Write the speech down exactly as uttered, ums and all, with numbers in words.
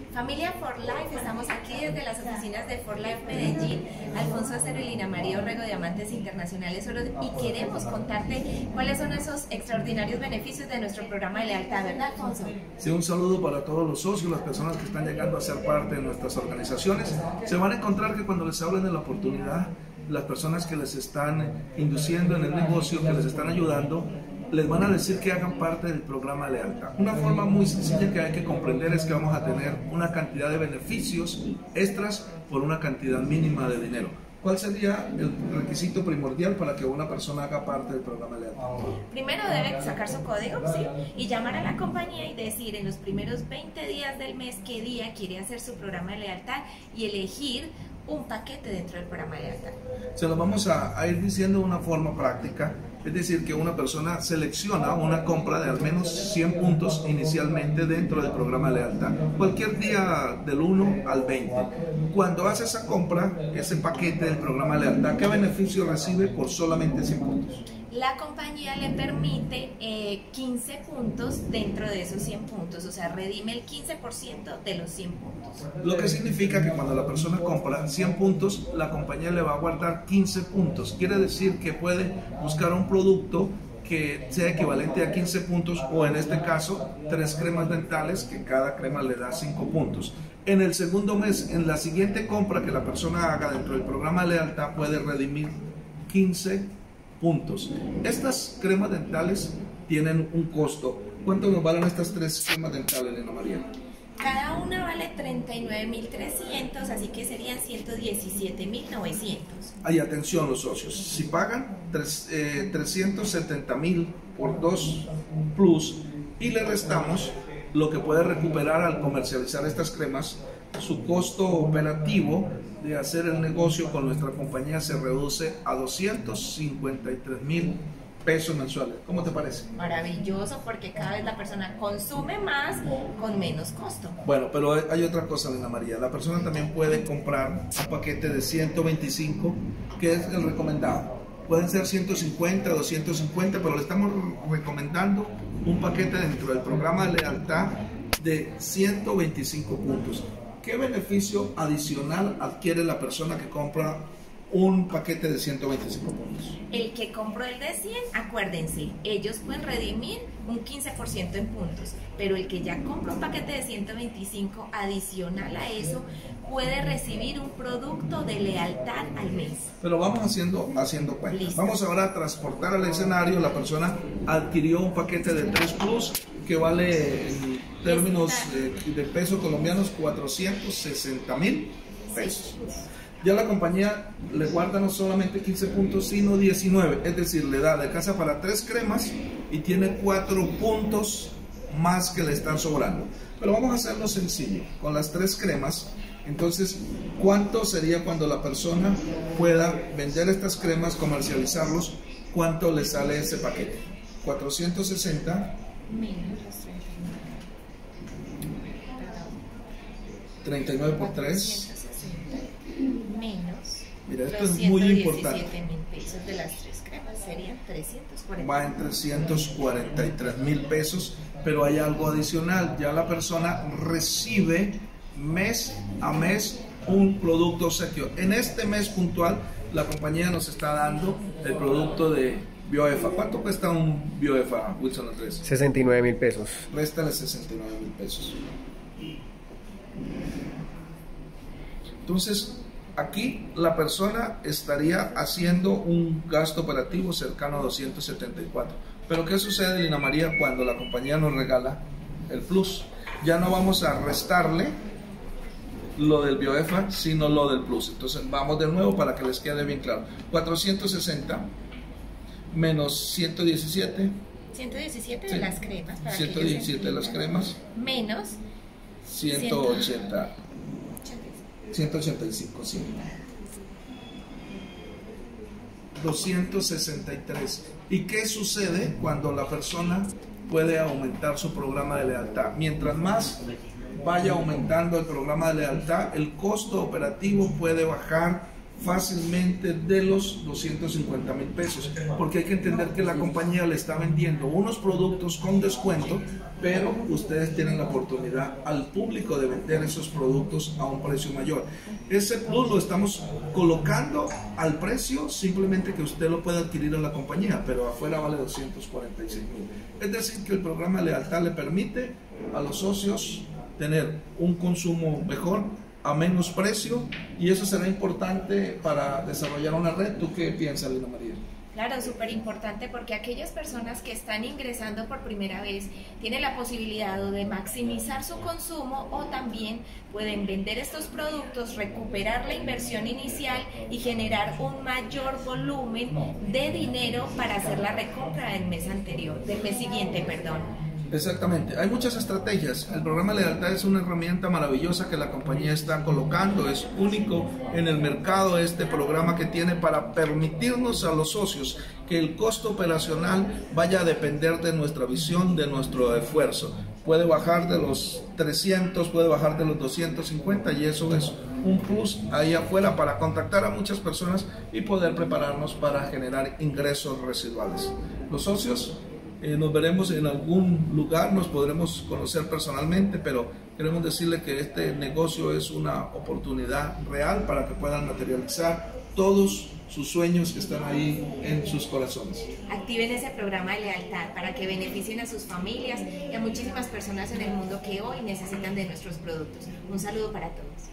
Familia For Life, estamos aquí desde las oficinas de For Life Medellín, Alfonso Acero y Lina María Orrego, Diamantes Internacionales Oro, y queremos contarte cuáles son esos extraordinarios beneficios de nuestro programa de lealtad, ¿verdad, Alfonso? Sí, un saludo para todos los socios, las personas que están llegando a ser parte de nuestras organizaciones. Se van a encontrar que cuando les hablen de la oportunidad, las personas que les están induciendo en el negocio, que les están ayudando, les van a decir que hagan parte del programa de lealtad. Una forma muy sencilla que hay que comprender es que vamos a tener una cantidad de beneficios extras por una cantidad mínima de dinero. ¿Cuál sería el requisito primordial para que una persona haga parte del programa de lealtad? Primero debe sacar su código, ¿sí? Y llamar a la compañía y decir en los primeros veinte días del mes qué día quiere hacer su programa de lealtad y elegir un paquete dentro del programa de lealtad. Se lo vamos a, a ir diciendo de una forma práctica, es decir, que una persona selecciona una compra de al menos cien puntos inicialmente dentro del programa de lealtad, cualquier día del uno al veinte. Cuando hace esa compra, ese paquete del programa de lealtad, ¿qué beneficio recibe por solamente cien puntos? La compañía le permite eh, quince puntos dentro de esos cien puntos, o sea, redime el quince por ciento de los cien puntos. Lo que significa que cuando la persona compra cien puntos, la compañía le va a guardar quince puntos. Quiere decir que puede buscar un producto que sea equivalente a quince puntos, o en este caso, tres cremas dentales, que cada crema le da cinco puntos. En el segundo mes, en la siguiente compra que la persona haga dentro del programa de lealtad, puede redimir quince puntos. Estas cremas dentales tienen un costo. ¿Cuánto nos valen estas tres cremas dentales, Lina María? Cada una vale treinta y nueve mil trescientos, así que serían ciento diecisiete mil novecientos. Ay, atención los socios, si pagan tres, eh, trescientos setenta mil por dos plus y le restamos lo que puede recuperar al comercializar estas cremas, su costo operativo de hacer el negocio con nuestra compañía se reduce a doscientos cincuenta y tres mil pesos mensuales. ¿Cómo te parece? Maravilloso, porque cada vez la persona consume más con menos costo. Bueno, pero hay otra cosa, Lina María. La persona también puede comprar un paquete de ciento veinticinco, que es el recomendado. Pueden ser ciento cincuenta, doscientos cincuenta, pero le estamos recomendando un paquete dentro del programa de lealtad de ciento veinticinco puntos. ¿Qué beneficio adicional adquiere la persona que compra un paquete de ciento veinticinco puntos? El que compró el de cien, acuérdense, ellos pueden redimir un quince por ciento en puntos, pero el que ya compró un paquete de ciento veinticinco, adicional a eso, puede recibir un producto de lealtad al mes. Pero vamos haciendo, haciendo cuentas. Listo. Vamos ahora a transportar al escenario. La persona adquirió un paquete de tres plus que vale en términos eh, de pesos colombianos cuatrocientos sesenta mil pesos. Ya la compañía le guarda no solamente quince puntos, sino diecinueve, es decir, le da de casa para tres cremas y tiene cuatro puntos más que le están sobrando. Pero vamos a hacerlo sencillo, con las tres cremas. Entonces, ¿cuánto sería cuando la persona pueda vender estas cremas, comercializarlos? ¿Cuánto le sale ese paquete? cuatrocientos sesenta treinta y nueve por tres. Menos. Mira, esto es muy importante. mil pesos de las tres cremas serían trescientos cuarenta. Va en trescientos cuarenta y tres mil pesos, pero hay algo adicional. Ya la persona recibe mes a mes un producto obsequio. En este mes puntual, la compañía nos está dando el producto de Bioefa. ¿Cuánto cuesta un Bioefa, Wilson Andrés? sesenta y nueve mil pesos. Réstale sesenta y nueve mil pesos. Entonces, aquí la persona estaría haciendo un gasto operativo cercano a doscientos setenta y cuatro. Pero ¿qué sucede, Lina María, cuando la compañía nos regala el plus? Ya no vamos a restarle lo del Bioefa, sino lo del plus. Entonces vamos de nuevo para que les quede bien claro. cuatrocientos sesenta menos ciento diecisiete. ciento diecisiete de Sí. las cremas. Para ciento diecisiete de las cremas. Menos ciento ochenta. ciento ochenta y cinco, sí. doscientos sesenta y tres. ¿Y qué sucede cuando la persona puede aumentar su programa de lealtad? Mientras más vaya aumentando el programa de lealtad, el costo operativo puede bajar fácilmente de los doscientos cincuenta mil pesos, porque hay que entender que la compañía le está vendiendo unos productos con descuento pero ustedes tienen la oportunidad al público de vender esos productos a un precio mayor. Ese plus lo estamos colocando al precio simplemente que usted lo puede adquirir en la compañía, pero afuera vale doscientos cuarenta y seis mil. Es decir, que el programa de lealtad le permite a los socios tener un consumo mejor a menos precio, y eso será importante para desarrollar una red. ¿Tú qué piensas, Lina María? Claro, súper importante, porque aquellas personas que están ingresando por primera vez tienen la posibilidad de maximizar su consumo, o también pueden vender estos productos, recuperar la inversión inicial y generar un mayor volumen de dinero para hacer la recompra del mes anterior, del mes siguiente, perdón. Exactamente, hay muchas estrategias. El programa de lealtad es una herramienta maravillosa que la compañía está colocando. Es único en el mercado este programa que tiene para permitirnos a los socios que el costo operacional vaya a depender de nuestra visión, de nuestro esfuerzo. Puede bajar de los trescientos, puede bajar de los doscientos cincuenta, y eso es un plus ahí afuera para contactar a muchas personas y poder prepararnos para generar ingresos residuales. Los socios, Eh, nos veremos en algún lugar, nos podremos conocer personalmente, pero queremos decirle que este negocio es una oportunidad real para que puedan materializar todos sus sueños que están ahí en sus corazones. Activen ese programa de lealtad para que beneficien a sus familias y a muchísimas personas en el mundo que hoy necesitan de nuestros productos. Un saludo para todos.